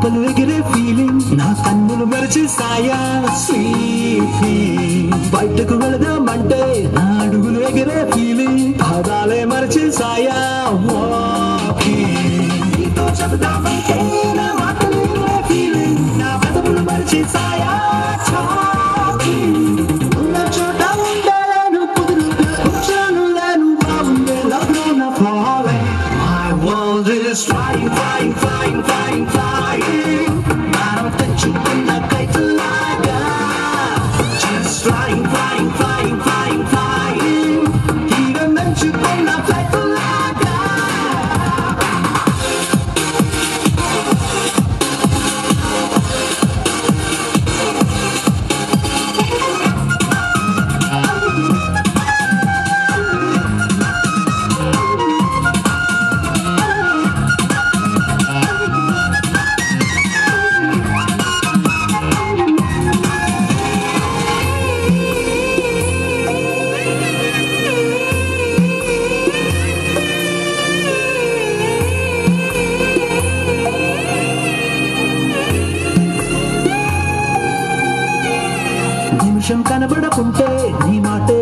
రెక్కలు ఎగిరే ఫీలింగ్ నా కన్నులు మరిచేసాయా స్వీట్ బయటకు వెళదామంటే నా అడుగులు ఎగిరే ఫీలింగ్ పాదాలే మరిచేసాయా నీతో చెబుదామంటే నా మాటలు ఎగిరే ఫీలింగ్ నా పెదవులు మరిచేసాయా ఉన్న చోట ఉండలేను కుదురుగా కూర్చోను లేను బాగుండే లవ్లో నా falling my world is flying flying flying flying flying మనం తెచ్చుకున్న కైతలాగా just flying flying flying flying flying తీరం మెంచుకున్న ఫ్లైట్లాగా నిమిషం కనబడకుంటే నీ మాటే